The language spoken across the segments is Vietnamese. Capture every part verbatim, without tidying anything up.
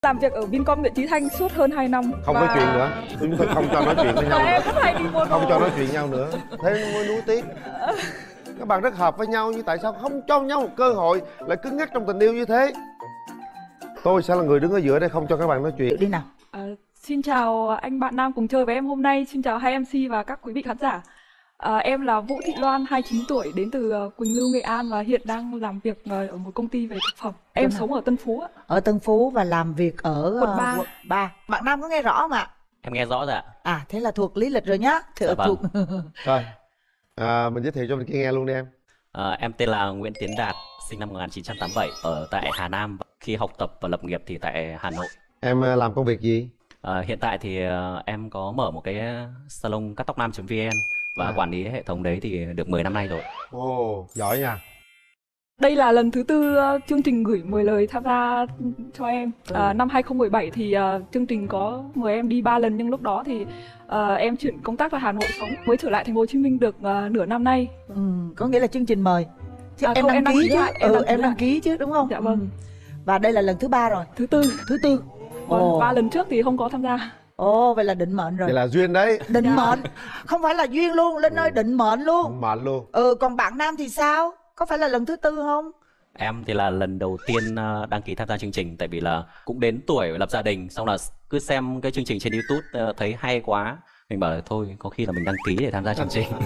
Làm việc ở Vincom Nguyễn Chí Thanh suốt hơn hai năm. Không và... nói chuyện nữa. Chúng tôi không cho nói chuyện với nhau và nữa. em rất hay đi mua đồ. Không cho nói chuyện nhau nữa. Thế mới nuối tiếc. Các bạn rất hợp với nhau, nhưng tại sao không cho nhau một cơ hội lại cứng nhắc trong tình yêu như thế? Tôi sẽ là người đứng ở giữa đây không cho các bạn nói chuyện. Tự đi nào. À, xin chào anh bạn nam cùng chơi với em hôm nay. Xin chào hai em xê và các quý vị khán giả. À, em là Vũ Thị Loan, hai mươi chín tuổi, đến từ Quỳnh Lưu, Nghệ An và hiện đang làm việc ở một công ty về thực phẩm. Em Đúng sống rồi. ở Tân Phú ạ. Ở Tân Phú và làm việc ở Quận ba. quận ba. Bạn nam có nghe rõ không ạ? Em nghe rõ rồi ạ. À thế là thuộc lý lịch rồi nhá. Thì Dạ vâng. thuộc... Rồi, à, mình giới thiệu cho mình kia nghe luôn đi em. À, em tên là Nguyễn Tiến Đạt, sinh năm một nghìn chín trăm tám mươi bảy, ở tại Hà Nam. Khi học tập và lập nghiệp thì tại Hà Nội. Em làm công việc gì? À, hiện tại thì uh, em có mở một cái salon cắt tóc nam chấm vn và À. quản lý hệ thống đấy thì được mười năm nay rồi. Ồ, giỏi nha. Đây là lần thứ tư uh, chương trình gửi mười lời tham gia cho em. Ừ. Uh, năm hai không một bảy thì uh, chương trình có mời em đi ba lần, nhưng lúc đó thì uh, em chuyển công tác ra Hà Nội sống, mới trở lại thành phố Hồ Chí Minh được uh, nửa năm nay. Ừ, có nghĩa là chương trình mời. Chứ À, em, không, đăng em đăng ký ký chứ. lại, em Ừ, đăng ký em đăng lại. ký chứ đúng không? Dạ vâng. Ừ. Và đây là lần thứ ba rồi. Thứ tư. Thứ tư. Còn Ồ. ba lần trước thì không có tham gia. Ồ, vậy là định mệnh rồi. Vậy là duyên đấy. Định Dạ. mệnh. Không phải là duyên luôn, Linh ơi, định mệnh luôn. Mệnh luôn. Ừ, còn bạn nam thì sao? Có phải là lần thứ tư không? Em thì là lần đầu tiên uh, đăng ký tham gia chương trình, tại vì là cũng đến tuổi lập gia đình, xong là cứ xem cái chương trình trên YouTube uh, thấy hay quá, mình bảo là thôi có khi là mình đăng ký để tham gia chương trình.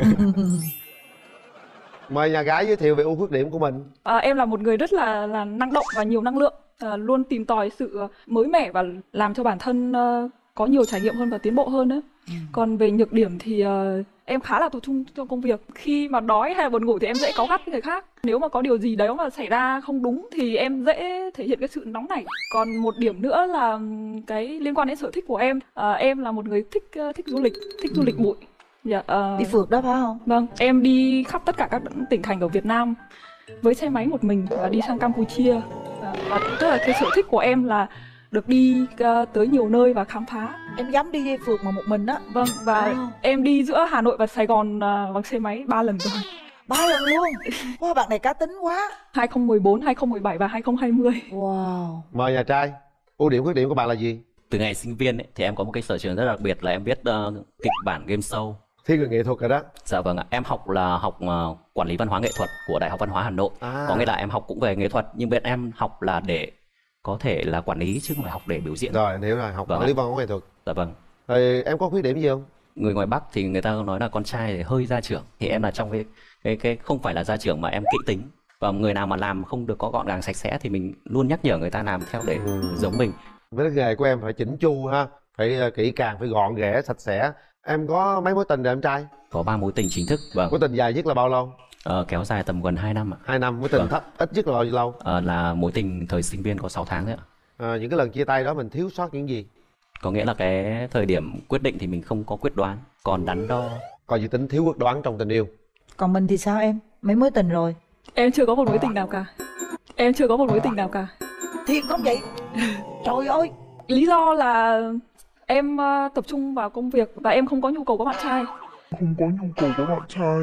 Mời nhà gái giới thiệu về ưu khuyết điểm của mình. À, em là một người rất là là năng động và nhiều năng lượng, à, luôn tìm tòi sự mới mẻ và làm cho bản thân uh, có nhiều trải nghiệm hơn và tiến bộ hơn nữa. Ừ. Còn về nhược điểm thì uh, em khá là tập trung trong công việc. Khi mà đói hay là buồn ngủ thì em dễ cáu gắt với người khác. Nếu mà có điều gì đấy mà xảy ra không đúng thì em dễ thể hiện cái sự nóng nảy. Còn một điểm nữa là cái liên quan đến sở thích của em. À, em là một người thích uh, thích du lịch, thích du lịch bụi. Dạ, uh, Đi phượt đó phải không? Vâng, em đi khắp tất cả các tỉnh thành ở Việt Nam với xe máy một mình và đi sang Campuchia. Và, và tức là cái sở thích của em là được đi uh, tới nhiều nơi và khám phá. Em dám đi phượt mà một mình đó. Vâng, và Wow. em đi giữa Hà Nội và Sài Gòn uh, bằng xe máy ba lần rồi. Ba lần luôn. Wow, bạn này cá tính quá. hai không một bốn, hai không một bảy và hai không hai không. Wow. Mời nhà trai. Ưu điểm khuyết điểm của bạn là gì? Từ ngày sinh viên ấy, thì em có một cái sở trường rất đặc biệt là em biết uh, kịch bản game show. Thiên về nghệ thuật rồi đó. Dạ vâng ạ, em học là học uh, quản lý văn hóa nghệ thuật của Đại học Văn hóa Hà Nội. À. Có nghĩa là em học cũng về nghệ thuật, nhưng bên em học là để có thể là quản lý chứ không phải học để biểu diễn. Rồi, hiểu rồi, học Vâng quản lý văn hóa nghệ thuật. Dạ vâng. Rồi em có khuyết điểm gì không? Người ngoài Bắc thì người ta nói là con trai thì hơi gia trưởng, thì em là trong cái cái cái không phải là gia trưởng mà em kỹ tính, và người nào mà làm không được có gọn gàng sạch sẽ thì mình luôn nhắc nhở người ta làm theo để Ừ. giống mình. Với cái nghề của em phải chỉnh chu ha, phải uh, kỹ càng, phải gọn ghẽ, sạch sẽ. Em có mấy mối tình rồi em trai? Có ba mối tình chính thức, vâng. Mối tình dài nhất là bao lâu? Ờ, kéo dài tầm gần hai năm ạ. Hai năm. Mối tình Vâng. thấp ít nhất là bao nhiêu lâu? Ờ, là mối tình thời sinh viên có sáu tháng đấy ạ. À, những cái lần chia tay đó mình thiếu sót những gì? Có nghĩa là cái thời điểm quyết định thì mình không có quyết đoán, còn đắn đo. Coi như tính thiếu quyết đoán trong tình yêu. Còn mình thì sao em? Mấy mối tình rồi? Em chưa có một mối tình nào cả. Em chưa có một mối tình nào cả. Thiệt không vậy? Trời ơi. Lý do là em uh, tập trung vào công việc và em không có nhu cầu có bạn trai. Không có nhu cầu có bạn trai.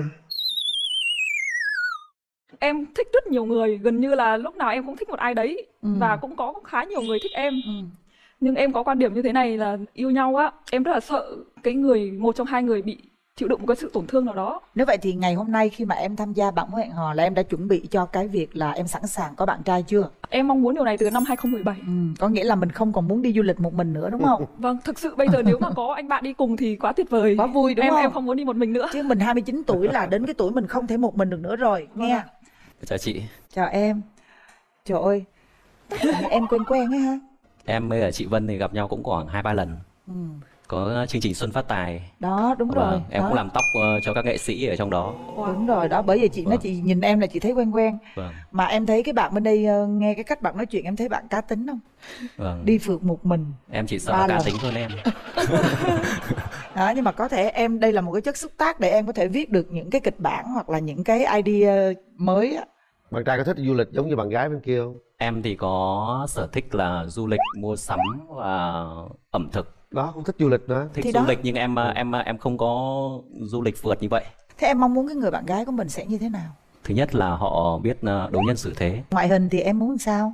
Em thích rất nhiều người, gần như là lúc nào em cũng thích một ai đấy. Ừ. Và cũng có khá nhiều người thích em. Ừ. Nhưng em có quan điểm như thế này là yêu nhau á, em rất là sợ cái người, một trong hai người bị chịu đựng một cái sự tổn thương nào đó. Nếu vậy thì ngày hôm nay khi mà em tham gia bạn mối hẹn hò là em đã chuẩn bị cho cái việc là em sẵn sàng có bạn trai chưa? Em mong muốn điều này từ năm hai không một bảy. Ừ, có nghĩa là mình không còn muốn đi du lịch một mình nữa đúng không? Vâng, thực sự bây giờ nếu mà có anh bạn đi cùng thì quá tuyệt vời. Quá vui đúng em, không? Em không muốn đi một mình nữa. Chứ mình hai mươi chín tuổi là đến cái tuổi mình không thể một mình được nữa rồi, Vâng nghe. ạ. Chào chị. Chào em. Trời ơi, em quen quen ấy ha. Em với cả chị Vân thì gặp nhau cũng khoảng hai ba lần. Ừ. Có chương trình Xuân Phát Tài. Đó, đúng Vâng, rồi. em đó. cũng làm tóc uh, cho các nghệ sĩ ở trong đó. Wow. Đúng rồi, đó, bởi vì chị nói Vâng. chị nhìn em là chị thấy quen quen. Vâng. Mà em thấy cái bạn bên đây uh, nghe cái cách bạn nói chuyện em thấy bạn cá tính không? Vâng. Đi phượt một mình. Em chỉ sợ Ba là cá lần. tính hơn em. Đó, nhưng mà có thể em đây là một cái chất xúc tác để em có thể viết được những cái kịch bản hoặc là những cái idea mới á. Bạn trai có thích du lịch giống như bạn gái bên kia không? Em thì có sở thích là du lịch, mua sắm và ẩm thực. Đó, cũng thích du lịch nữa. Thích Thì du đó. lịch nhưng em em em không có du lịch phượt như vậy. Thế em mong muốn cái người bạn gái của mình sẽ như thế nào? Thứ nhất là họ biết uh, đối nhân xử thế. Ngoại hình thì em muốn sao?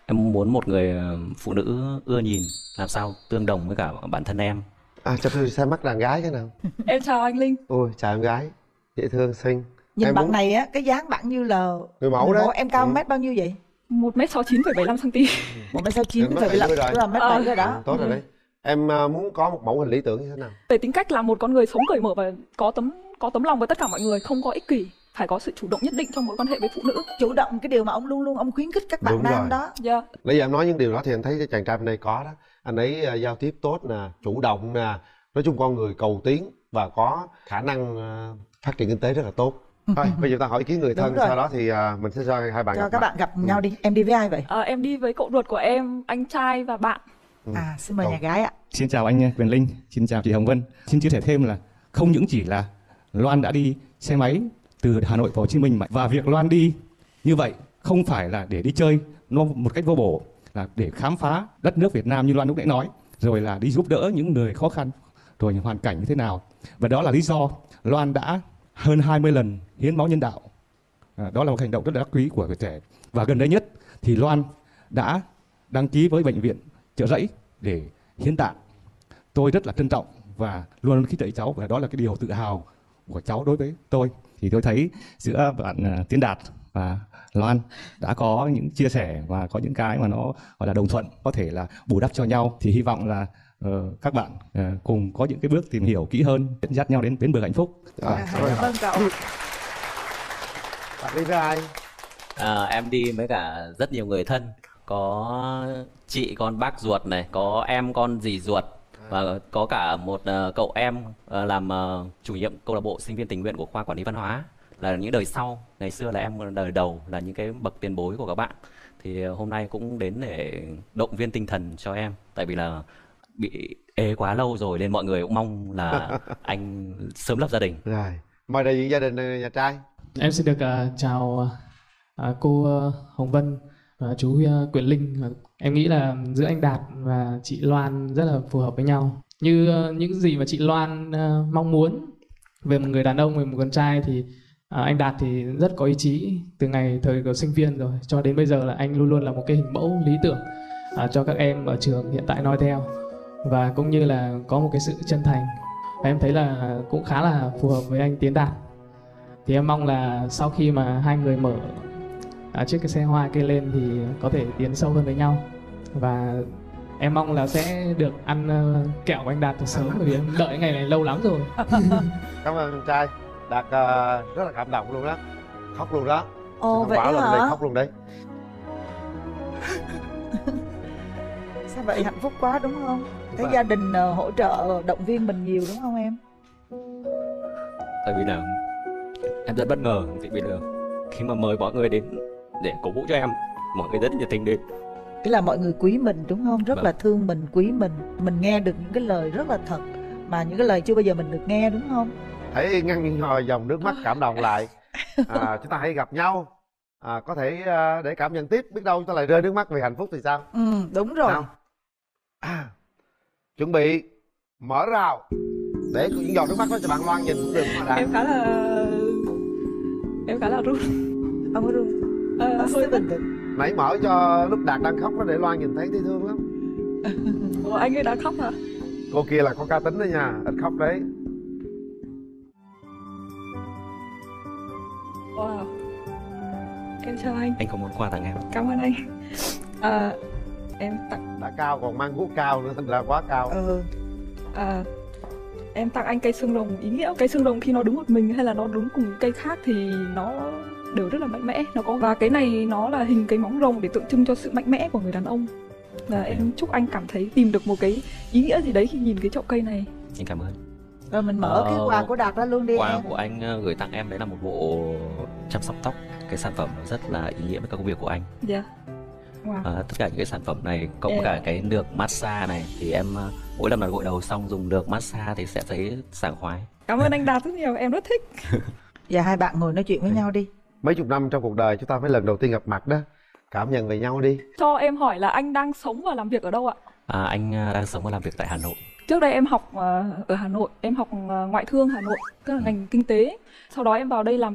Em muốn một người ờ, phụ nữ ưa nhìn làm sao tương đồng với cả bản thân em. À, cho tôi xem mắt đàn gái cái nào. Em chào anh Linh. Ôi, chào em gái, dễ thương, xinh. Nhìn Em bạn muốn- này á, cái dáng bạn như là Người mẫu đấy. Em cao Ừ. mét bao nhiêu vậy? một mét sáu mươi chín phẩy bảy mươi lăm xăng-ti-mét. Một mét sáu chín Em mét phải bảy mươi là rồi. là mét Ờ. bảy rồi đó. Ừ, tốt rồi đấy. Em à, muốn có một mẫu hình lý tưởng như thế nào? Về tính cách là một con người sống cởi mở và có tấm có tấm lòng với tất cả mọi người, không có ích kỷ, phải có sự chủ động nhất định trong mối quan hệ với phụ nữ. Chủ động, cái điều mà ông luôn luôn ông khuyến khích các bạn Đúng nam rồi. đó. Yeah. Nãy giờ em nói những điều đó thì em thấy chàng trai bên đây có đó. Anh ấy à, giao tiếp tốt nè, chủ động nè, nói chung con người cầu tiến và có khả năng à, phát triển kinh tế rất là tốt. Thôi bây giờ ta hỏi ý kiến người Đúng thân, rồi. sau đó thì à, mình sẽ cho hai bạn Cho gặp các mặt. bạn gặp Ừ. nhau đi. Em đi với ai vậy? À, em đi với cậu ruột của em, anh trai và bạn. Ừ. À, xin mời Cậu. nhà gái ạ. Xin chào anh Quyền Linh, xin chào chị Hồng Vân. Xin chia sẻ thêm là không những chỉ là Loan đã đi xe máy từ Hà Nội vào Hồ Chí Minh mà và việc Loan đi như vậy không phải là để đi chơi nó một cách vô bổ, là để khám phá đất nước Việt Nam như Loan lúc nãy nói, rồi là đi giúp đỡ những người khó khăn, rồi những hoàn cảnh như thế nào. Và đó là lý do Loan đã hơn hai mươi lần hiến máu nhân đạo. À, đó là một hành động rất là đắc quý của tuổi trẻ. Và gần đây nhất thì Loan đã đăng ký với bệnh viện Chợ Rẫy để hiến tạng. Tôi rất là trân trọng và luôn khích lệ cháu, và đó là cái điều tự hào của cháu đối với tôi. Thì tôi thấy giữa bạn uh, Tiến Đạt và Loan đã có những chia sẻ và có những cái mà nó gọi là đồng thuận, có thể là bù đắp cho nhau. Thì hy vọng là uh, các bạn uh, cùng có những cái bước tìm hiểu kỹ hơn, dẫn dắt nhau đến bến bờ hạnh phúc. À, À, rồi. cảm ơn cậu. Bạn đi với ai? À, em đi với cả rất nhiều người thân, có chị con bác ruột này, có em con dì ruột, và có cả một uh, cậu em uh, làm uh, chủ nhiệm câu lạc bộ sinh viên tình nguyện của khoa quản lý văn hóa, là những đời sau. Ngày xưa là em đời đầu, là những cái bậc tiền bối của các bạn. Thì uh, hôm nay cũng đến để động viên tinh thần cho em, tại vì là bị ế quá lâu rồi nên mọi người cũng mong là anh sớm lập gia đình. Rồi, mời đại diện gia đình nhà trai. Em xin được uh, chào uh, cô uh, Hồng Vân và chú uh, Quyền Linh. Em nghĩ là giữa anh Đạt và chị Loan rất là phù hợp với nhau. Như uh, những gì mà chị Loan uh, mong muốn về một người đàn ông, về một con trai, thì uh, anh Đạt thì rất có ý chí từ ngày thời của sinh viên rồi cho đến bây giờ, là anh luôn luôn là một cái hình mẫu lý tưởng uh, cho các em ở trường hiện tại noi theo, và cũng như là có một cái sự chân thành. Và em thấy là cũng khá là phù hợp với anh Tiến Đạt. Thì em mong là sau khi mà hai người mở à, chiếc cái xe hoa kia lên thì có thể tiến sâu hơn với nhau. Và em mong là sẽ được ăn uh, kẹo của anh Đạt từ sớm, bởi vì em đợi ngày này lâu lắm rồi. Cảm ơn anh trai. Đạt uh, rất là cảm động luôn đó, khóc luôn đó. Ồ, Không vậy bảo là đây hả? khóc luôn đấy. Sao vậy, hạnh phúc quá đúng không? Cái Vâng. gia đình ờ, hỗ trợ động viên mình nhiều đúng không em? Tại vì là em rất bất ngờ, thì bây giờ khi mà mời mọi người đến để cổ vũ cho em, mọi người rất nhiệt tình đến. Cái là mọi người quý mình đúng không? Rất Vâng. là thương mình, quý mình. Mình nghe được những cái lời rất là thật, mà những cái lời chưa bao giờ mình được nghe đúng không? Hãy ngăn ngồi dòng nước mắt cảm động lại. À, chúng ta hãy gặp nhau. À, có thể uh, để cảm nhận tiếp, biết đâu chúng ta lại rơi nước mắt vì hạnh phúc thì sao? Ừ, đúng rồi. Nào. À, chuẩn bị mở rào để những giọt nước mắt đó cho bạn Loan nhìn cũng được mà Đạt. Em khá là em khá là run. Ông có run. Ờ, Hơi hơi bình tĩnh. Nãy mở cho lúc Đạt đang khóc đó để Loan nhìn thấy thấy thương lắm. Ủa, anh ấy đã khóc hả? Cô kia là có cá tính đó nha, ít khóc đấy. Wow. Em chào anh. Anh không muốn quà tặng em. Cảm ơn anh. À, em tặng Đã cao còn mang guốc cao nữa thành ra quá cao. Ừ. à, em tặng anh cây xương rồng ý nghĩa. Cây xương rồng khi nó đứng một mình hay là nó đứng cùng cây khác thì nó đều rất là mạnh mẽ. Nó có và cái này nó là hình cái móng rồng để tượng trưng cho sự mạnh mẽ của người đàn ông. Và em chúc anh cảm thấy tìm được một cái ý nghĩa gì đấy khi nhìn cái chậu cây này. Anh cảm ơn. Rồi mình mở Ờ, cái quà của Đạt ra luôn đi Quà em. của anh ờ, gửi tặng em đấy là một bộ chăm sóc tóc. Cái sản phẩm nó rất là ý nghĩa với các công việc của anh. Dạ. Wow. Ờ, tất cả những cái sản phẩm này cộng với Dạ. cả cái nước massage này thì em ờ, mỗi lần mà gội đầu xong dùng nước massage thì sẽ thấy sảng khoái. Cảm ơn anh Đạt rất nhiều, em rất thích. Và hai bạn ngồi nói chuyện với nhau đi. Mấy chục năm trong cuộc đời chúng ta mới lần đầu tiên gặp mặt đó. Cảm nhận về nhau đi. Cho em hỏi là anh đang sống và làm việc ở đâu ạ? À, anh ờ, đang sống và làm việc tại Hà Nội. Trước đây em học ờ, ở Hà Nội, em học ờ, ngoại thương Hà Nội, tức là ngành kinh tế. Sau đó em vào đây làm việc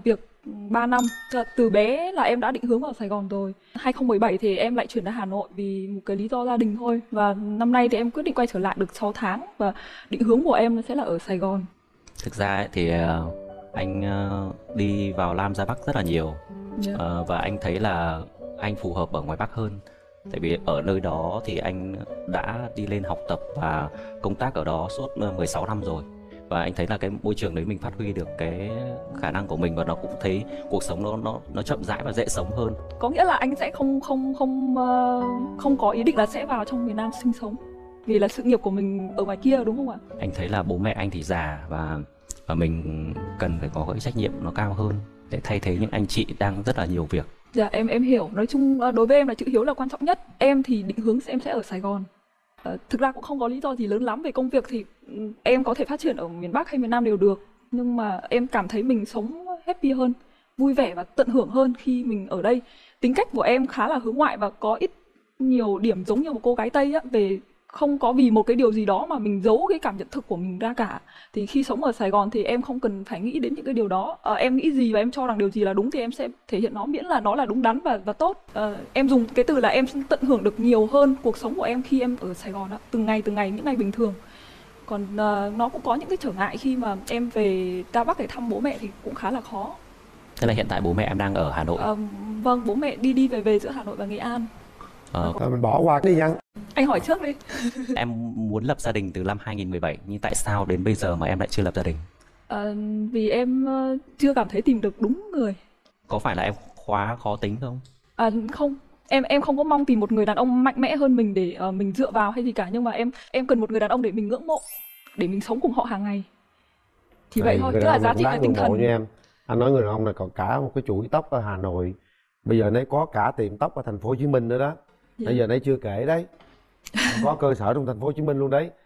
ba năm. Từ bé là em đã định hướng vào Sài Gòn rồi. hai không một bảy thì em lại chuyển ra Hà Nội vì một cái lý do gia đình thôi. Và năm nay thì em quyết định quay trở lại được sáu tháng và định hướng của em sẽ là ở Sài Gòn. Thực ra ấy, thì uh, anh uh, đi vào Nam ra Bắc rất là nhiều. Yeah. uh, Và anh thấy là anh phù hợp ở ngoài Bắc hơn. Tại vì ở nơi đó thì anh đã đi lên học tập và công tác ở đó suốt mười sáu năm rồi. Và anh thấy là cái môi trường đấy mình phát huy được cái khả năng của mình, và nó cũng thấy cuộc sống nó nó nó chậm rãi và dễ sống hơn. Có nghĩa là anh sẽ không không không uh, không có ý định là sẽ vào trong miền Nam sinh sống vì là sự nghiệp của mình ở ngoài kia, đúng không ạ? Anh thấy là bố mẹ anh thì già và và mình cần phải có cái trách nhiệm nó cao hơn để thay thế những anh chị đang rất là nhiều việc. Dạ em em hiểu. Nói chung đối với em là chữ hiếu là quan trọng nhất. Em thì định hướng em sẽ ở Sài Gòn. Uh, thực ra cũng không có lý do gì lớn lắm. Về công việc thì um, em có thể phát triển ở miền Bắc hay miền Nam đều được. Nhưng mà em cảm thấy mình sống happy hơn, vui vẻ và tận hưởng hơn khi mình ở đây. Tính cách của em khá là hướng ngoại và có ít nhiều điểm giống như một cô gái Tây á, về không có vì một cái điều gì đó mà mình giấu cái cảm nhận thực của mình ra cả. Thì khi sống ở Sài Gòn thì em không cần phải nghĩ đến những cái điều đó. À, em nghĩ gì và em cho rằng điều gì là đúng thì em sẽ thể hiện nó, miễn là nó là đúng đắn và và tốt. À, em dùng cái từ là em tận hưởng được nhiều hơn cuộc sống của em khi em ở Sài Gòn đó, từng ngày từng ngày những ngày bình thường. Còn uh, nó cũng có những cái trở ngại khi mà em về ra Bắc để thăm bố mẹ thì cũng khá là khó. Thế là hiện tại bố mẹ em đang ở Hà Nội? À, vâng, bố mẹ đi đi về về giữa Hà Nội và Nghệ An. Ờ, Thôi mình bỏ qua đi Nhân. Anh hỏi trước đi. Em muốn lập gia đình từ năm hai không một bảy, nhưng tại sao đến bây giờ mà em lại chưa lập gia đình? À, vì em uh, chưa cảm thấy tìm được đúng người. Có phải là em quá khó tính không? À, không, em em không có mong tìm một người đàn ông mạnh mẽ hơn mình để uh, mình dựa vào hay gì cả, nhưng mà em em cần một người đàn ông để mình ngưỡng mộ, để mình sống cùng họ hàng ngày. Thì Này, vậy thôi, người tức đàn là ông giá cũng trị đáng về tinh ngưỡng mộ thần. như em. Anh nói người đàn ông này còn cả một cái chuỗi tóc ở Hà Nội. Bây giờ nấy có cả tiệm tóc ở thành phố Hồ Chí Minh nữa đó. Dạ. Bây giờ nấy chưa kể đấy. Có cơ sở trong thành phố Hồ Chí Minh luôn đấy.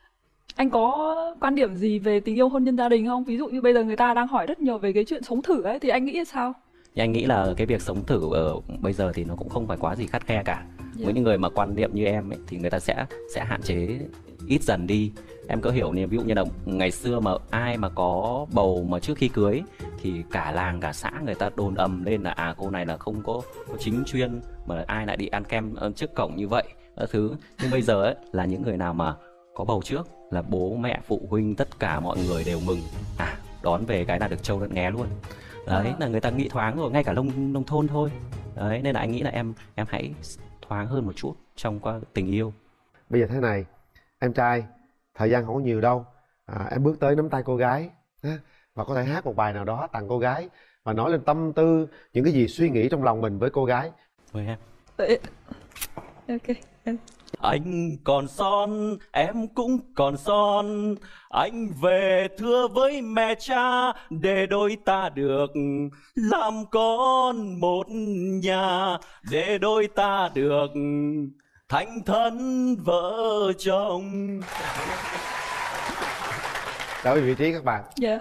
Anh có quan điểm gì về tình yêu hôn nhân gia đình không? Ví dụ như bây giờ người ta đang hỏi rất nhiều về cái chuyện sống thử ấy, thì anh nghĩ sao? Nhưng anh nghĩ là cái việc sống thử ở bây giờ thì nó cũng không phải quá gì khắt khe cả. Dạ. Với những người mà quan niệm như em ấy, thì người ta sẽ sẽ hạn chế ít dần đi. Em có hiểu như ví dụ như là ngày xưa mà ai mà có bầu mà trước khi cưới thì cả làng cả xã người ta đồn ầm lên là à cô này là không có, có chính chuyên, mà ai lại đi ăn kem trước cổng như vậy các thứ. Nhưng bây giờ ấy là những người nào mà có bầu trước là bố mẹ phụ huynh tất cả mọi người đều mừng, à đón về cái là được trâu lẫn nghé luôn. Đấy À. là người ta nghĩ thoáng rồi, ngay cả nông nông thôn thôi. Đấy nên là anh nghĩ là em em hãy thoáng hơn một chút trong qua tình yêu. Bây giờ thế này, em trai thời gian không có nhiều đâu, à, em bước tới nắm tay cô gái ha, và có thể hát một bài nào đó tặng cô gái và nói lên tâm tư, những cái gì suy nghĩ trong lòng mình với cô gái. Mời em. Đấy. Ok. Em. Anh còn son, em cũng còn son. Anh về thưa với mẹ cha, để đôi ta được làm con một nhà, để đôi ta được thành thân vợ chồng. Trở về vị trí các bạn. Dạ.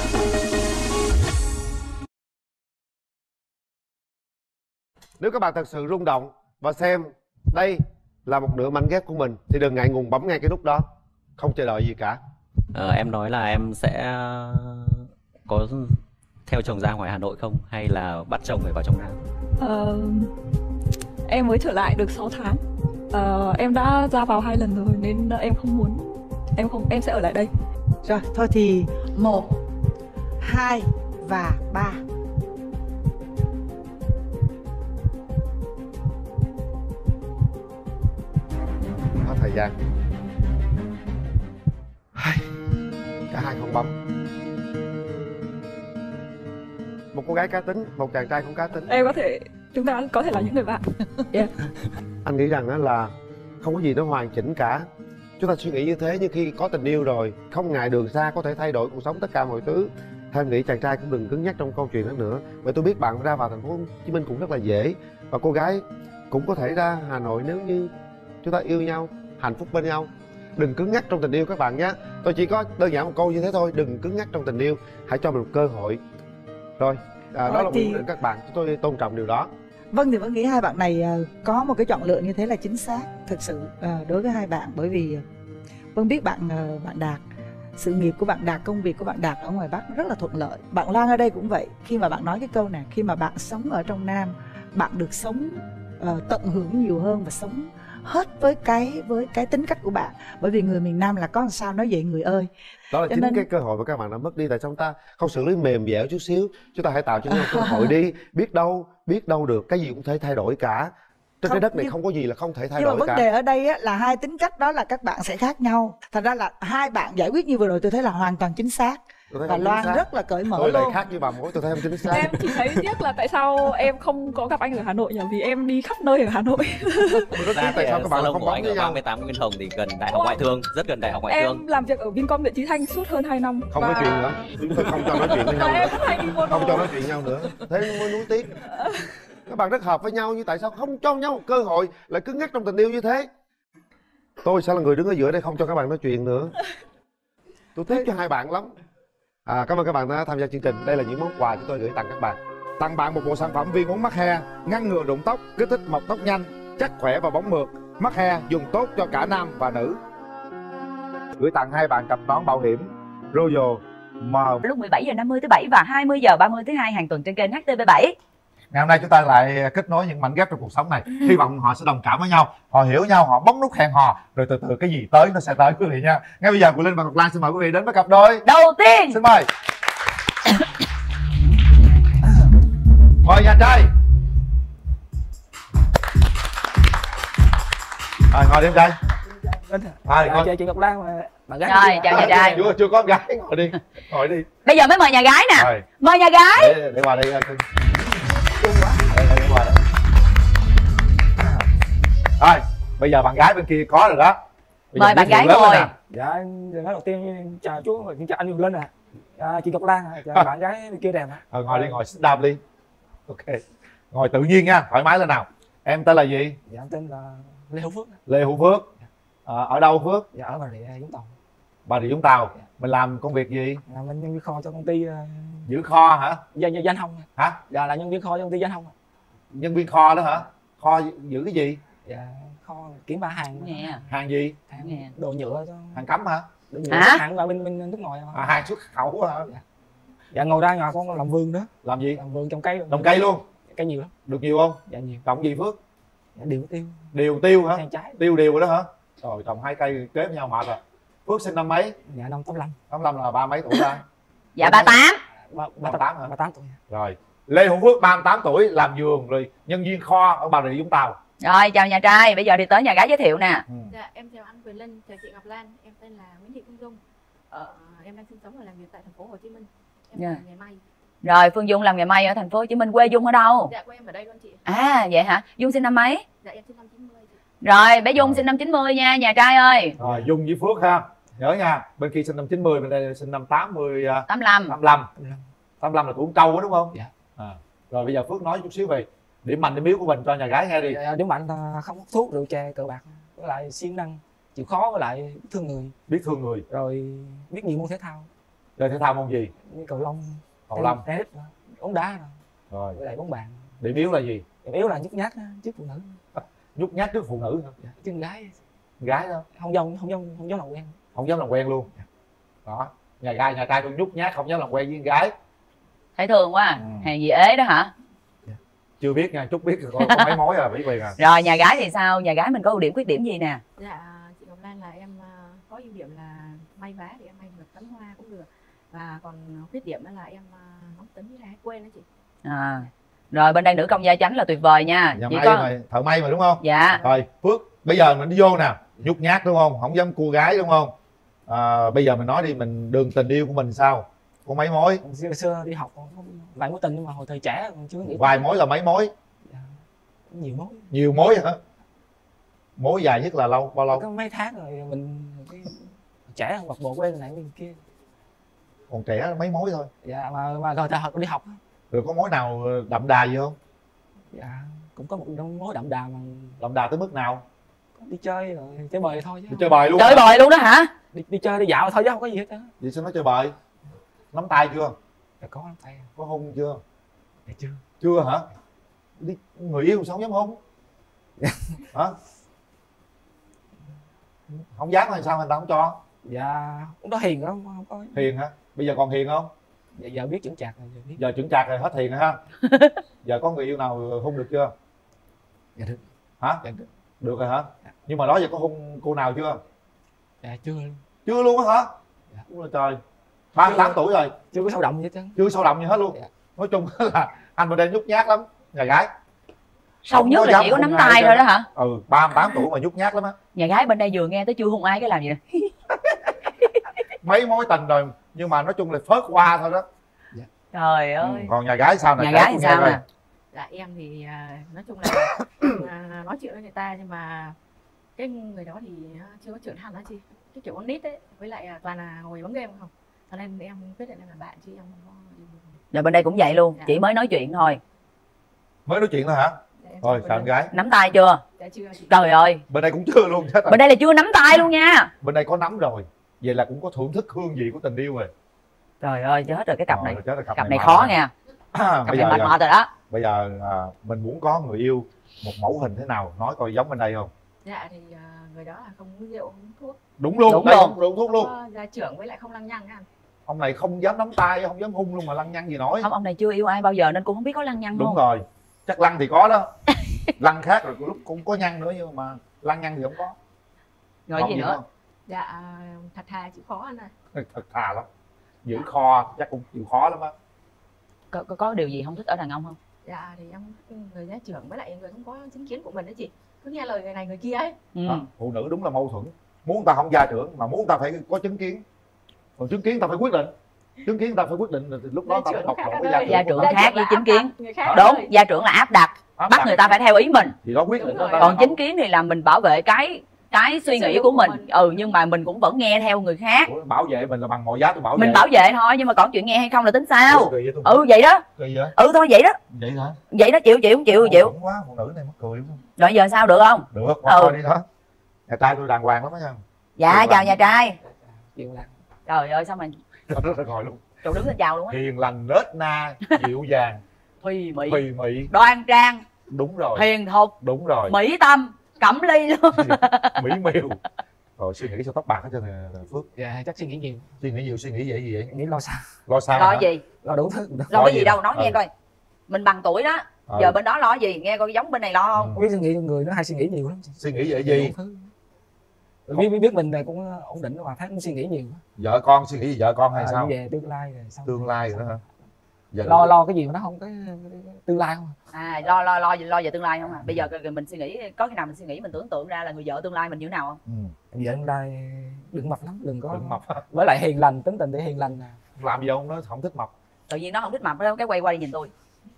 Nếu các bạn thật sự rung động và xem đây là một nửa mảnh ghép của mình thì đừng ngại ngùng bấm ngay cái nút đó, không chờ đợi gì cả. Ờ, em nói là em sẽ có theo chồng ra ngoài Hà Nội không, hay là bắt chồng phải vào trong Nam? Ờ, em mới trở lại được sáu tháng. Ờ, em đã ra vào hai lần rồi nên em không muốn, em không em sẽ ở lại đây. Rồi, thôi thì một, hai và ba. Hết thời gian. Hai. Cả hai không bấm. Một cô gái cá tính, một chàng trai cũng cá tính. Em có thể, chúng ta có thể là những người bạn. Yeah. Anh nghĩ rằng đó là không có gì nó hoàn chỉnh cả. Chúng ta suy nghĩ như thế, nhưng khi có tình yêu rồi, không ngại đường xa có thể thay đổi cuộc sống tất cả mọi thứ. Theo em nghĩ chàng trai cũng đừng cứng nhắc trong câu chuyện đó nữa. Bởi tôi biết bạn ra vào thành phố Hồ Chí Minh cũng rất là dễ, và cô gái cũng có thể ra Hà Nội nếu như chúng ta yêu nhau, hạnh phúc bên nhau. Đừng cứng nhắc trong tình yêu các bạn nhé. Tôi chỉ có đơn giản một câu như thế thôi, đừng cứng nhắc trong tình yêu, hãy cho mình một cơ hội. Rồi, à, đó là thì... quyết định các bạn, tôi tôn trọng điều đó. Vâng, thì vẫn nghĩ hai bạn này có một cái chọn lựa như thế là chính xác thực sự đối với hai bạn, bởi vì Vân biết bạn bạn Đạt sự nghiệp của bạn đạt, công việc của bạn đạt ở ngoài Bắc rất là thuận lợi. Bạn Loan ở đây cũng vậy. Khi mà bạn nói cái câu này, khi mà bạn sống ở trong Nam, bạn được sống uh, tận hưởng nhiều hơn và sống hết với cái với cái tính cách của bạn. Bởi vì người miền Nam là có làm sao nói vậy người ơi. Đó là Cho chính nên... cái cơ hội mà các bạn đã mất đi. Tại sao chúng ta không xử lý mềm dẻo chút xíu? Chúng ta hãy tạo cho nhau cơ hội đi. Biết đâu, biết đâu được, cái gì cũng thể thay đổi cả. Trên Không, cái đất này nhưng... không có gì là không thể thay nhưng đổi mà vấn cả. đề ở đây á, là hai tính cách đó là các bạn sẽ khác nhau. Thành ra là hai bạn giải quyết như vừa rồi tôi thấy là hoàn toàn chính xác. Và Loan rất là cởi mở tôi luôn. lại khác như bà mối, tôi thấy không chính xác. Em chỉ thấy tiếc là tại sao em không có gặp anh ở Hà Nội nhỉ? Vì em đi khắp nơi ở Hà Nội. Rất tiếc tại sao các bạn salon không của bấm anh với ở nhau. ba mươi tám Nguyễn Hồng thì gần Đại học Ngoại thương, rất gần Đại học Ngoại thương. Em làm việc ở Vincom Nguyễn Chí Thanh suốt hơn hai năm. Không và... nói chuyện nữa. Chúng tôi không cho nói chuyện với nhau Và em nữa. rất hay đi mua đồ. Không cho nói chuyện nhau nữa. Thế mới nuối tiếc. Các bạn rất hợp với nhau, nhưng tại sao không cho nhau một cơ hội, lại cứng nhắc trong tình yêu như thế? Tôi sẽ là người đứng ở giữa đây không cho các bạn nói chuyện nữa. Tôi tiếc cho hai bạn lắm. À, cảm ơn các bạn đã tham gia chương trình. Đây là những món quà chúng tôi gửi tặng các bạn. Tặng bạn một bộ sản phẩm viên uống mắc he, ngăn ngừa rụng tóc, kích thích mọc tóc nhanh, chắc khỏe và bóng mượt. Mắc he dùng tốt cho cả nam và nữ. Gửi tặng hai bạn cặp nón bảo hiểm Royal M. Lúc mười bảy giờ năm mươi thứ bảy và hai mươi giờ ba mươi thứ hai hàng tuần trên kênh H T V bảy. Ngày hôm nay chúng ta lại kết nối những mảnh ghép trong cuộc sống này. Hy vọng họ sẽ đồng cảm với nhau, họ hiểu nhau, họ bấm nút hẹn hò, rồi từ từ cái gì tới nó sẽ tới quý vị nha. Ngay bây giờ Quyền Linh và Ngọc Lan xin mời quý vị đến với cặp đôi đầu tiên. Xin mời. Mời nhà trai. Rồi ngồi đi em trai. À, Chào chị, chị Ngọc Lan mà bạn gái. Rồi chào nhà trai. Chưa chưa có em gái, ngồi đi. Ngồi đi. Bây giờ mới mời nhà gái nè. Rồi. Mời nhà gái. Để, để qua đây. Để, để qua đây. Rồi, bây giờ bạn gái bên kia có rồi đó. Bây Mời bạn gái ngồi. Dạ, nói đầu tiên chào chú và chào anh Quyền Linh ạ. À, chị Ngọc Lan, chào bạn gái bên kia đẹp ạ. Ờ, ngồi đi, ngồi sit down đi. Ok. Ngồi tự nhiên nha, thoải mái lên nào. Em tên là gì? Dạ, em tên là Lê Hữu Phước. Lê Hữu Phước. À, ở đâu Phước? Dạ, ở Bà Rịa Vũng Tàu. Bà Rịa Vũng Tàu. Mình làm công việc gì? Là mình nhân viên kho cho công ty uh... giữ kho hả? Danh danh Hồng. Hả? Dạ, là nhân viên kho cho công ty Danh Hồng. Nhân viên kho đó hả? Kho giữ cái gì? Dạ, kho kiểm tra hàng. Nghe. Hàng gì? Hàng Nghe. Đồ nhựa cho. Hàng cấm hả? Đồ nhựa Hả? hàng qua bên bên nước ngoài. À, hàng xuất khẩu hả? Dạ. Dạ, ngồi ra nhà con làm vườn đó. Làm gì? Làm vườn trồng cây. Trồng cây luôn? Cây nhiều lắm. Được nhiều không? Dạ nhiều. Trồng gì Phước? Dạ, điều tiêu. Điều tiêu hả? Hàng trái. Tiêu điều rồi đó hả? Rồi trồng hai cây kế với nhau mệt rồi. Phước sinh năm mấy? Dạ năm tám lăm. tám lăm là ba mấy tuổi ra? Dạ ba tám. Ba ba tám hả? ba tám tuổi. Rồi. Lê Hữu Phước ba mươi tám tuổi, làm vườn rồi nhân viên kho ở Bà Rịa Vũng Tàu. Rồi chào nhà trai, bây giờ thì tới nhà gái giới thiệu nè. Ừ. Dạ, em chào anh Quyền Linh, chào chị Ngọc Lan, em tên là Nguyễn Thị Phương Dung. Ờ, em đang sinh sống và làm việc tại thành phố Hồ Chí Minh. Em Dạ. là nghề may. Rồi Phương Dung làm nghề may ở thành phố Hồ Chí Minh, quê Dung ở đâu? Dạ, quê em ở đây luôn chị. À vậy hả? Dung sinh năm mấy? Dạ, em sinh năm chín mươi chị. Rồi bé Dung sinh năm chín mươi nha nhà trai ơi. Rồi Dung với Phước ha. Nhớ nha, bên kia sinh năm chín mươi, bên đây sinh năm tám mươi, tám lăm. tám lăm. tám lăm là tuổi con trâu đó đúng không? Dạ. À. Rồi bây giờ Phước nói chút xíu về điểm mạnh điểm yếu của mình cho nhà gái nghe đi. Dạ, điểm mạnh là không hút thuốc, rượu chè, cờ bạc, với lại siêng năng, chịu khó, với lại biết thương người. Biết thương người. Rồi biết nhiều môn thể thao. Chơi thể thao môn gì? Như cầu lông, Cầu lông, tennis, bóng đá rồi. Rồi. Với lại bóng bàn. Điểm yếu là gì? Điểm yếu là nhút nhát trước phụ nữ. Nhút nhát trước phụ nữ hả? Dạ, chứ con gái Gái đó không dám không dám không dám làm quen. không dám làm quen luôn. Đó, nhà gái nhà trai cũng nhút nhát không dám làm quen với con gái. Thấy thương quá à. Ừ. Hàng gì ế đó hả? Chưa biết nha, chút biết có, có mấy mối à, biết liền à. Rồi nhà gái thì sao? Nhà gái mình có ưu điểm khuyết điểm gì nè? Dạ, chị Ngọc Lan là em à, có ưu điểm là may vá thì em may được tấm hoa cũng được. Và còn khuyết điểm đó là em à, nóng tính với lại quên đó chị. À. Rồi bên đây nữ công gia chánh là tuyệt vời nha. Nhà Chỉ may có mà, thợ may mà đúng không? dạ. Rồi Phước, bây giờ mình đi vô nè, nhút nhát đúng không? Không dám cua gái đúng không? À, bây giờ mình nói đi, mình đường tình yêu của mình sao? Có mấy mối? Xưa, xưa đi học còn có vài mối tình nhưng mà hồi thời trẻ còn chưa nghĩ. Vài mối là mấy mối? Dạ, nhiều mối. Nhiều mối hả? Mối dài nhất là lâu bao lâu? Có mấy tháng rồi mình cái trẻ bật bộ quen này bên kia. Còn trẻ mấy mối thôi. Dạ mà mà rồi thời học đi học. Rồi có mối nào đậm đà gì không? Dạ cũng có một mối đậm đà mà Đậm đà tới mức nào? đi chơi rồi chơi bời thôi chứ. Đi chơi bời luôn. Chơi bời luôn đó hả? Đi, đi chơi đi dạo thôi chứ không có gì hết á. Vậy sao nói chơi bời? Nắm tay chưa? Dạ có nắm tay. Có hôn chưa? Dạ chưa. Chưa hả? Đi người yêu sao không dám hôn? Hả? Không dám hay sao người ta không cho? Dạ cũng đó hiền lắm, không có. Hiền hả? Bây giờ còn hiền không? Dạ, giờ biết chững chạc rồi, giờ biết. Giờ chững chạc rồi, hết hiền rồi ha. Giờ có người yêu nào hôn được chưa? Dạ được. Hả? Dạ được. Được rồi hả? Nhưng mà đó giờ có hôn cô nào chưa? Dạ chưa luôn. Chưa luôn á hả? Dạ. Ôi là trời, ba mươi tám tuổi rồi. Chưa có sâu động gì hết trơn. Chưa sâu động gì hết luôn. Dạ. Nói chung là anh bên đây nhút nhát lắm, nhà gái. Sâu Không nhất có là dám chỉ có hôn nắm ai tay hết thôi trơn đó á. hả? Ừ, ba mươi tám tuổi mà nhút nhát lắm á. Nhà gái bên đây vừa nghe tới chưa hôn ai cái làm gì nè. Mấy mối tình rồi nhưng mà nói chung là phớt qua thôi đó. Trời Ừ, ơi. còn nhà gái sao nè? Nhà kể gái tôi thì nghe sao coi. nè? Dạ em thì à, nói chung là em, à, nói chuyện với người ta nhưng mà cái người đó thì à, chưa có trưởng thành đó chị, cái kiểu con nít ấy, với lại à, toàn là ngồi bấm game không, cho nên em quyết định em là bạn chứ em không có. Rồi bên đây cũng vậy luôn, Dạ. chỉ mới nói chuyện thôi. Mới nói chuyện thôi hả? Dạ, em Thôi chưa sao có con gái? Nắm tay chưa? Dạ chưa chị. Trời ơi, Bên đây cũng chưa luôn chết rồi. bên đây là chưa nắm tay luôn nha. Bên đây có nắm rồi. Vậy là cũng có thưởng thức hương vị của tình yêu rồi. Trời ơi, chết rồi cái cặp Rồi, này. chết rồi, Cặp này mệt khó rồi. nha. Cặp Bây này mệt giờ mệt rồi đó. bây giờ à, mình muốn có người yêu một mẫu hình thế nào, nói coi giống bên đây không? Dạ thì à, người đó là không uống rượu, không uống thuốc, Đúng luôn, Đúng đây luôn. không rượu thuốc không luôn. có gia trưởng với lại không lăng nhăng anh. Ông này không dám nắm tay, không dám hung luôn mà lăng nhăng gì nói. Không, ông này chưa yêu ai bao giờ nên cũng không biết có lăng nhăng Đúng không. rồi, chắc lăng thì có đó. Lăng khác rồi lúc cũng có nhăn nữa nhưng mà lăng nhăng thì không có. Rồi Còn gì nữa? không? Dạ thật thà chịu khó anh ơi. Thật thà lắm. Giữ kho chắc cũng chịu khó lắm á. Có, có, có điều gì không thích ở đàn ông không? Dạ thì em người gia trưởng với lại người không có chính kiến của mình đấy chị, cứ nghe lời người này người kia ấy. Ừ. Đó, phụ nữ đúng là mâu thuẫn. Muốn ta không gia trưởng mà muốn ta phải có chứng kiến. Còn chứng kiến ta phải quyết định. Chứng kiến ta phải quyết định thì lúc đó ta Gia phải trưởng bộc khác lộ anh với ơi. gia Gia trưởng. trưởng khác với chính kiến. Người khác Đúng, ơi. gia trưởng là áp đặt, Áp bắt đặt. người ta phải theo ý mình. Thì đó quyết định Đúng đó. rồi. ta Còn không- chính kiến thì là mình bảo vệ cái cái suy Cái nghĩ suy của của mình. mình. Ừ, nhưng mà mình cũng vẫn nghe theo người khác. Ủa, bảo vệ mình là bằng mọi giá tôi bảo vệ. Mình bảo vệ thôi, nhưng mà còn chuyện nghe hay không là tính sao. Ủa, kỳ vậy tôi- Ừ vậy đó. Kỳ vậy? Ừ thôi vậy đó. Vậy hả? Vậy đó, chịu chịu không chịu Mâu chịu. thuẫn quá, phụ nữ này mắc cười quá. Rồi giờ sao được không? Được, qua Ừ. coi đi đó. Nhà trai tôi đàng hoàng lắm á nha. Dạ Được chào lắm. nhà trai. Chịu làm. Trời ơi sao mà Rất là ngồi luôn. cậu đứng lên chào luôn á. Hiền lành, nết na, dịu dàng, Thùy mị, thùy mị. đoan trang, Đúng rồi. hiền thục, Đúng rồi. mỹ tâm, cẩm ly luôn. Mỹ miều. Rồi suy nghĩ sao tóc bạc hết trơn nè Phước. Dạ chắc suy nghĩ nhiều. Suy nghĩ nhiều, suy nghĩ vậy gì vậy? Nghĩ lo sao? Lo sao Lo hả? gì? Lo đủ thứ. Lo Lo cái gì gì đâu, nè? nói nghe Ừ. coi. Mình bằng tuổi đó. Ừ. Giờ bên đó lo gì? Nghe coi giống bên này lo không? Ừ. Biết suy nghĩ người nó hay suy nghĩ nhiều lắm. Suy nghĩ vậy gì? Đủ thứ. Biết, biết biết mình là cũng ổn định mà thấy cũng suy nghĩ nhiều. Vợ con suy nghĩ gì vợ con hay À, sao? về tương lai rồi sao? Tương lai rồi đó hả? Giờ Lo lo cái gì mà nó không có tương lai không? À lo lo lo lo về tương lai không à? Bây giờ mình suy nghĩ, có khi nào mình suy nghĩ mình tưởng tượng ra là người vợ tương lai mình như thế nào không? Ừ. Về tương lai đừng mập lắm, đừng có Đừng mập. với lại hiền lành, tính tình thì hiền lành. Làm gì ông nó không thích mập. Tự nhiên nó không thích mập đâu, cái quay qua đi nhìn tôi.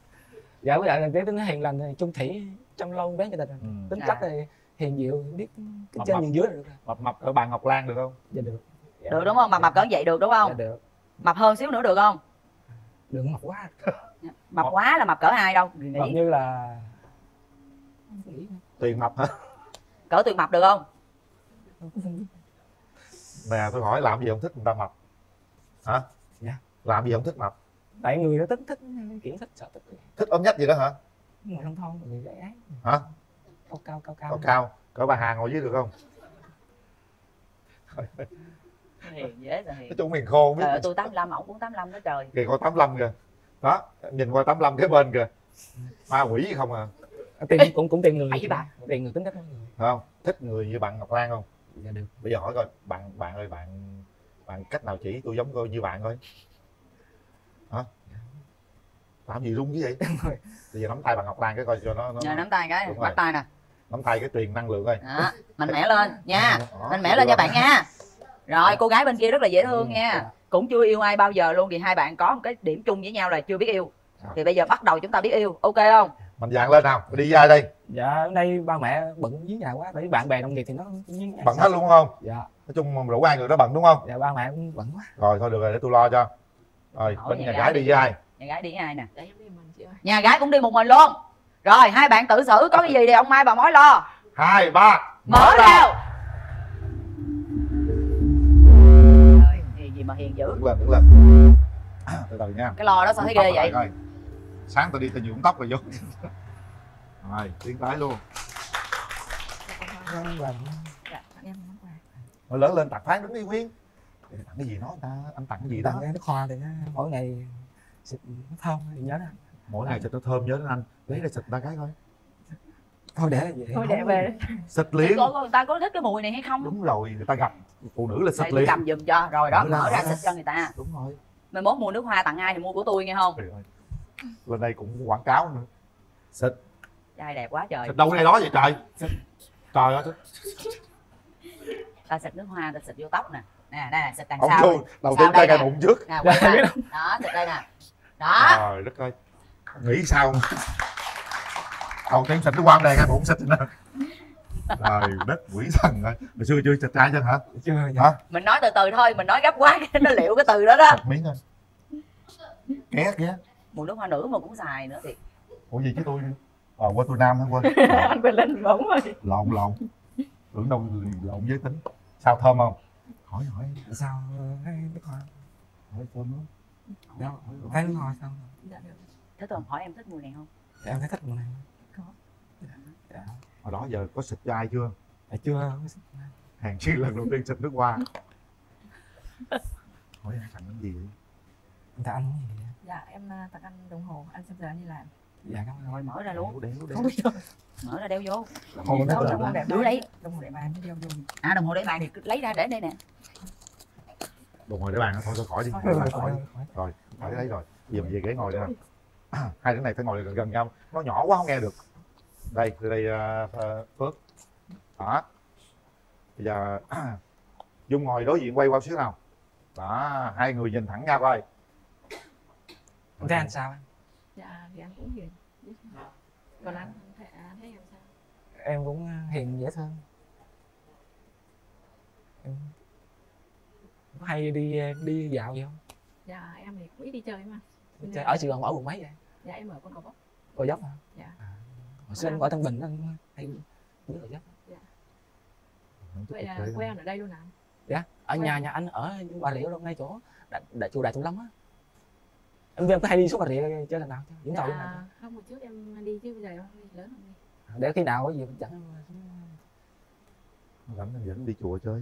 Dạ với lại là tính hiền lành thì chung thủy chăm lo bé cho tình. Ừ. Tính À. cách thì hiền dịu, biết cái Mập trên mập. nhìn dưới là được rồi. Mập mập ở bàn Ngọc Lan được không? Dạ được. Dạ. Được đúng không? Mập mập cỡ vậy được đúng Dạ không? được. Mập hơn xíu nữa được không? Đừng mập quá. Mập Mập. quá là mập cỡ ai đâu. Nghĩ Mập như là nghĩ Tiền mập hả? cỡ tụi mập được không? Nè tôi hỏi làm gì không thích người ta mập? Hả? Dạ. Làm gì không thích mập? tại người nó thích thích kiểu thích sợ thích Thích ốm nhách gì đó hả? người thông thon người gái ái Hả? cao cao cao cao Cao cao. Cỡ bà Hà ngồi dưới được không? Hiền dễ rồi hiền. Nói chung miền khô không biết. Trời ơi, tôi tám lăm, ổng cũng tám lăm đó trời. Kìa coi tám lăm kìa. Đó, nhìn qua tám lăm cái bên kìa. Ma quỷ không à. tiền cũng cũng tiền người Bảy bà. tiền người tính cách người Phải không? Thích người như bạn Ngọc Lan không? dạ được. Bây giờ hỏi coi bạn bạn ơi bạn bạn cách nào chỉ tôi giống coi như bạn coi. Hả? Làm gì rung chứ vậy? Bây giờ nắm tay bạn Ngọc Lan cái coi cho nó, nó... Nhờ nắm tay cái, Đúng bắt rồi. tay nè. Nắm tay cái truyền năng lượng coi. Đó, mạnh mẽ lên nha. Đó, Mạnh mẽ lên nha bạn nha. Rồi cô gái bên kia rất là dễ thương Ừ. nha. Cũng chưa yêu ai bao giờ luôn thì hai bạn có một cái điểm chung với nhau là chưa biết yêu. Thì bây giờ bắt đầu chúng ta biết yêu, ok không? Mạnh dạn lên nào, đi ra đây. Dạ ở đây ba mẹ bận dưới nhà quá, tại bạn bè đồng nghiệp thì nó dưới nhà Bận hết luôn không? dạ Nói chung rủ ai người đó bận đúng không? dạ ba mẹ cũng bận quá. Rồi thôi được rồi để tôi lo cho. Rồi Hỏi bên nhà nhà gái gái đi. đi với ai? Nhà gái đi với ai nè? Để em đi mình chị ơi. Nhà gái cũng đi một mình luôn. Rồi hai bạn tự xử, có cái gì thì ông Mai bà mối lo. Hai ba Mở rào. Trời, hiền gì mà hiền dữ. Đứng lên đứng lên. Từ từ nha. Cái lo đó sao thấy ghê vậy? Coi. Sáng tôi đi tôi nhuộm tóc rồi vô. Rồi tiến tới luôn. Vâng, vâng. Dạ, em món quà. Rồi lớn lên tặng Phán đứng đi Nguyên. Tặng cái gì nói người ta, anh tặng cái gì đó. Tặng cái nước hoa thì mỗi ngày xịt nó thơm thì nhớ đó. Mỗi ngày xịt nó thơm nhớ đến anh. Lấy ra xịt ba cái coi. Thôi để vậy. Thôi để về. Xịt liền. Có, người ta có thích cái mùi này hay không? Đúng rồi, người ta gặp phụ nữ là xịt Đây, liền. cầm giùm cho, rồi đó, Mở mở ra, ra xịt cho người ta. Đúng rồi. Mai mốt mua nước hoa tặng ai thì mua của tôi nghe không? Trời ơi. Lên đây cũng quảng cáo nữa. Xịt. Trai đẹp quá trời. Xịt đâu cái này đó vậy trời. Trời ơi. Ta xịt nước hoa, ta xịt vô tóc nè. Nè, nè, xịt đằng Ông sau. Chu, đầu tiên tay cài bụng trước. Nè, quay lại. Đó, xịt đây nè. Đó. Trời đất ơi. Nghĩ sao không? Đầu tiên xịt nước hoa đèn cài bụng xịt nè. Trời đất quỷ thần ơi. Hồi xưa chưa xịt trai chưa hả? Chưa. Hả? Mình nói từ từ thôi, mình nói gấp quá cái nó liệu cái từ đó đó. Xịt miếng thôi. Ké kìa. Mùi nước hoa nữ mà cũng xài nữa thì. Ủa gì chứ tôi ờ quên tôi nam hả quên. Anh quên lên bóng rồi. Lộn lộn. Tưởng đâu lộn giới tính. Sao thơm không? Hỏi hỏi. Sao thấy nước hoa? Hỏi thơm lắm. Đâu, thấy nước hoa sao? Dạ được. Thế tôi hỏi em thích mùi này không? Dạ, em thấy thích mùi này. Có. Dạ. Hồi đó giờ có xịt cho ai chưa? Dạ chưa. Hàng chi lần đầu tiên xịt nước hoa. Hỏi anh tặng cái gì vậy? Anh tặng anh cái gì vậy? Dạ em à, tặng anh đồng hồ, anh xem giờ anh đi làm. Dạ cảm ơn. Rồi mở ra luôn. Đeo đeo Không biết đâu. Mở ra đeo vô. Đồng hồ Đâu, đeo đồng hồ vô. đẹp đưa đây. Đồng hồ để bàn đeo vô. À đồng hồ để bàn thì cứ lấy ra để đây nè. Đồng hồ để bàn thôi thôi khỏi đi. Khỏi, Khỏi, khỏi, khỏi. khỏi. Rồi, khỏi lấy rồi. Bây giờ mình về ghế ngồi đây nè. Hai đứa này phải ngồi gần gần nhau. Nó nhỏ quá không nghe được. Đây, từ đây uh, Phước. Đó. Bây giờ Dung ngồi đối diện quay qua xíu nào. Đó, hai người nhìn thẳng nhau coi. Anh thấy anh sao anh? Dạ thì anh cũng hiền. Còn anh thấy, anh thấy em sao? Em cũng hiền dễ thương. Em có hay đi đi dạo gì không? Dạ em thì cũng ít đi chơi mà. Chơi ở Sài Gòn ở quận mấy vậy? Dạ em ở con Gò Vấp. Gò Vấp hả? Dạ. À, hồi xưa anh ở Tân Bình anh hay nhớ Gò Vấp. Dạ. Vậy là quê em ở đây luôn hả? Dạ, ở nhà nhà anh ở Bà Rịa luôn, ngay chỗ đại, đại chùa Đại Thụ Lâm á. Em em có hay đi xuống Bà Rịa chơi lần nào chứ? Vũng Tàu luôn hả? Dạ, không, hồi trước em đi chứ bây giờ em không đi, lớn không đi. Để khi nào có gì mình dẫn Rảnh em dẫn đi chùa chơi.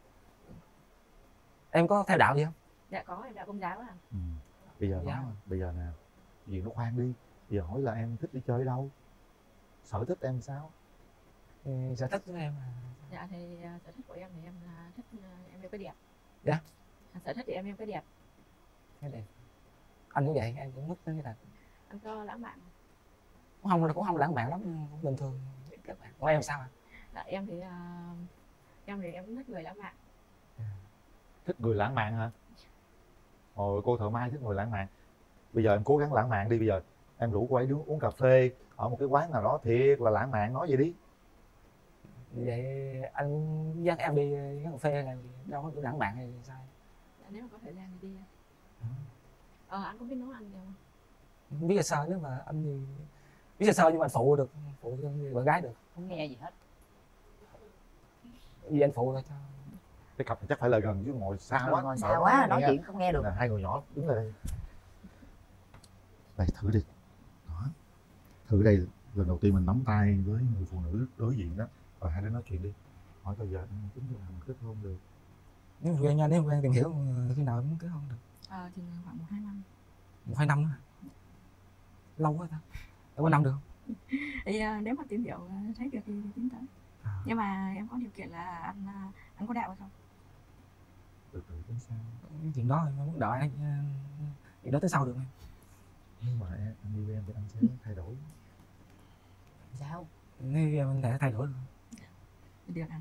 em có theo đạo gì không? Dạ có, em đạo Công giáo à. Ừ. Bây giờ Dạ. nói, bây giờ nè, chuyện nó khoan đi. Bây giờ hỏi là em thích đi chơi đâu? Sở thích em sao? Ừ, sở thích của em là... Dạ thì uh, sở thích của em thì em uh, thích uh, em yêu cái đẹp. Dạ. Sở thích thì em yêu cái đẹp. Cái đẹp. Anh cũng vậy, em cũng thích cái đẹp. Anh có lãng mạn. Cũng không cũng không lãng mạn lắm, cũng bình thường các bạn. Còn em sao ạ? Dạ em thì uh, em thì em cũng thích người lãng mạn. Thích người lãng mạn hả? Ồ, cô thợ may thích người lãng mạn. Bây giờ em cố gắng lãng mạn đi. Bây giờ em rủ cô ấy uống, uống cà phê ở một cái quán nào đó thiệt là lãng mạn, nói vậy đi. Vậy anh dắt em đi quán cà phê là đâu có lãng mạn hay sao? Dạ, nếu mà có thời gian thì đi. Ờ anh có biết nấu ăn gì không? Không biết là sao, nếu mà anh thì biết là sao nhưng mà anh phụ được, phụ cho bạn gái được. Không nghe gì hết. Vì anh phụ thôi cho. Cái cặp này chắc phải là gần chứ ngồi xa quá. Ngồi xa quá, nói chuyện không nghe được. Là hai người nhỏ đứng lại đây. Đây thử đi. Đó. Thử đây, lần đầu tiên mình nắm tay với người phụ nữ đối diện đó. Rồi hai đứa nói chuyện đi. Hỏi coi giờ em tính là mình kết hôn được. Nếu mà quen nha, nếu mà quen tìm hiểu khi nào em muốn kết hôn được? Ờ thì khoảng một hai năm. Một hai năm nữa. Lâu quá ta. Em có năm được không? Thì uh, nếu mà tìm hiểu uh, thấy được thì, thì tính tới. À. Nhưng mà em có điều kiện là anh uh, anh có đạo hay không? Từ từ tính sao? Cái chuyện đó em muốn đợi chuyện đó tới sau được em. Nhưng mà em, anh đi với em thì anh sẽ thay đổi. Sao? Nếu em thể thay đổi được. Được anh.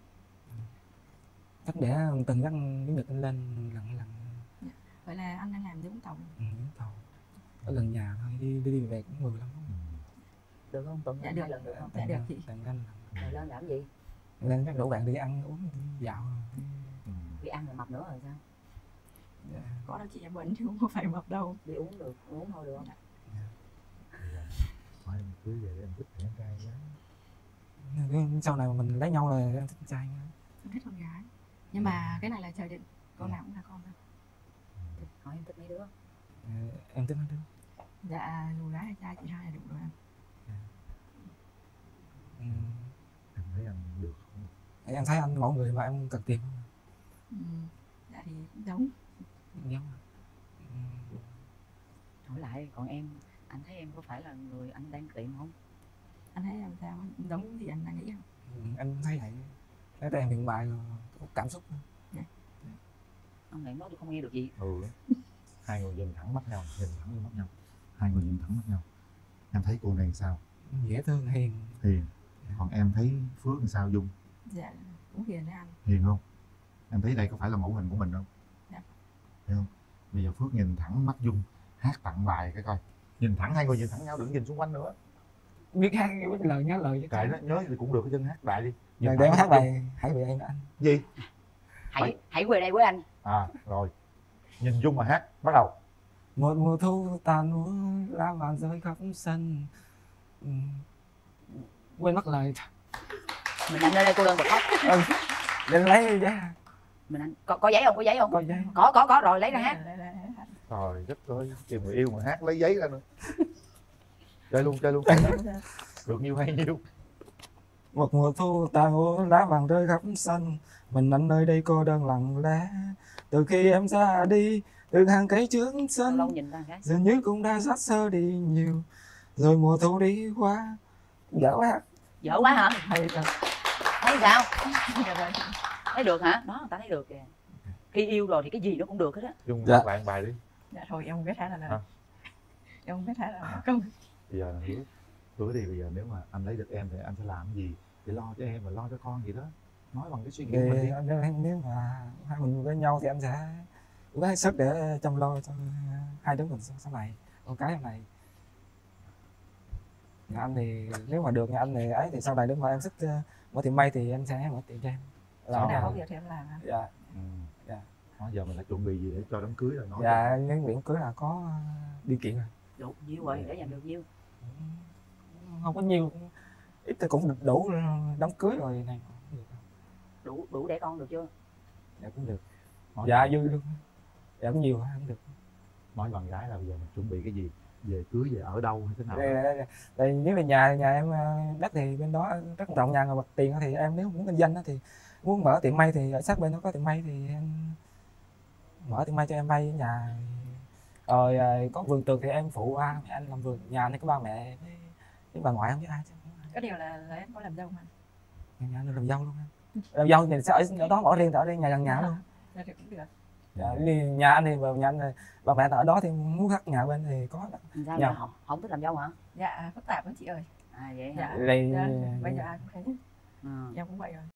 Chắc để từng dắt cái Nhật anh lên lần lần. Dạ. Vậy là anh đang làm dưới Vũng Tàu. Ừ, Vũng Tàu. Ở gần nhà thôi, đi đi, đi về cũng mười lắm. Ừ. Được không? Tuần Dạ hai được. lần được không? Dạ được chị. Tàn canh. Rồi lên làm gì? Lên các rủ bạn đi ăn uống đi dạo. Ừ. Đi ăn rồi mập nữa rồi sao? Dạ. Có đâu chị, em vẫn chứ không có phải mập đâu. Đi uống được, uống thôi được không? Dạ. Hỏi em cưới về em thích con trai quá. Sau này mà mình lấy nhau là em thích con trai nha. Em thích con gái. Nhưng mà cái này là trời định, con nào cũng là con thôi. Hỏi em thích mấy đứa? À, em thích mấy đứa. Dạ dù gái hay trai chị hai là đủ rồi em. Ừ. Em thấy anh được không? Thì em thấy anh mẫu người mà em cần tiền. Ừ. Dạ thì cũng giống. Giống. Hỏi lại còn em, anh thấy em có phải là người anh đang tìm không? Anh thấy làm sao? Giống gì anh đang nghĩ không? Ừ, em thấy vậy. Thấy em hiện bài có cảm xúc. Dạ. Ông này nói tôi không nghe được gì. Ừ. Hai người nhìn thẳng mắt nhau, nhìn thẳng vô mắt nhau. Hai người nhìn thẳng mắt nhau. Em thấy cô này sao? Dễ thương, hiền. Hiền. Còn em thấy Phước làm sao Dung? Dạ cũng hiền đấy anh. Hiền không? Em thấy đây có phải là mẫu hình của mình không? Dạ. Thấy không? Bây giờ Phước nhìn thẳng mắt Dung, hát tặng bài cái coi. Nhìn thẳng, hai người nhìn thẳng nhau, đừng nhìn xung quanh nữa. Biết hát biết lời nhớ lời. Kệ nó, nhớ thì cũng được, cái chân hát đại đi. Lần để em hát bài Hãy Về Em Đó anh. Gì? Hãy hãy về đây với anh. À rồi. Nhìn Dung mà hát, bắt đầu. Một mùa thu tàn úa, lá vàng rơi khắp sân. Ừ. Quên mất lời. Mình anh lên đây cô đơn bật khóc. Ừ. Lên lấy giấy. Mình anh có, có giấy không? Có giấy không? Có giấy. Có có có rồi lấy ra hát. Trời đất ơi, tìm người yêu mà hát lấy giấy ra nữa. Chơi luôn, chơi luôn. Được nhiêu hay nhiêu. Một mùa thu tàn úa, lá vàng rơi khắp sân. Mình anh nơi đây cô đơn lặng lẽ. Từ khi em ra đi, từ hàng cây trước sân, dường như cũng đã sát sơ đi nhiều. Rồi mùa thu đi qua. Dở quá. Dở quá hả? Hay thật. Thấy sao? Thấy được hả? Đó, người ta thấy được kìa. Khi yêu rồi thì cái gì nó cũng được hết á. Dung hát bạn bài đi. Dạ thôi em không biết hát là Hả? Em không biết hát là không. Bây giờ là hứa hứa đi, bây giờ nếu mà anh lấy được em thì anh sẽ làm gì để lo cho em và lo cho con gì đó, nói bằng cái suy nghĩ của mình đi. Anh nếu mà hai mình với nhau thì anh sẽ có hết sức để chăm lo cho hai đứa mình sau này, con cái em này. Nhà anh thì nếu mà được nhà anh thì ấy thì sau này nếu mà em thích mở tiệm may thì anh sẽ mở tiệm cho em. Làm nào có việc thì em làm. Dạ. Ừ. Dạ. Đó, giờ mình phải chuẩn bị gì để cho đám cưới rồi nói. Dạ, những biển cưới là có điều kiện rồi. Đủ nhiêu rồi, để dành được nhiêu? Không có nhiều, ít thì cũng đủ đám cưới rồi này. Đủ đủ để con được chưa? Dạ cũng được. Nói Dạ bằng... dư luôn. Dạ cũng nhiều không được. Nói bạn gái là bây giờ mình chuẩn bị cái gì, về cưới về ở đâu hay thế nào? Đây, đây, đây. Nếu về nhà nhà em đất thì bên đó rất rộng, nhà mặt tiền thì em nếu muốn kinh doanh thì muốn mở tiệm may thì ở sát bên đó có tiệm may thì em mở tiệm may cho em may ở nhà. Rồi có vườn tược thì em phụ ba mẹ anh làm vườn, nhà này có ba mẹ với, với bà ngoại không biết ai chứ. Có điều là, là em có làm dâu mà. Nhà anh làm dâu luôn em. Làm dâu thì sẽ ở đó ở riêng, ở đây nhà gần nhà luôn. Dạ thì cũng được. Dạ, nhà anh thì nhà anh bà mẹ ở đó thì muốn khác nhà bên thì có. Sao nhà không, không thích làm dâu hả? Dạ phức tạp lắm chị ơi. À vậy dạ. hả? Đây, dạ. Bây giờ ai cũng thế. Ừ. Em cũng vậy rồi.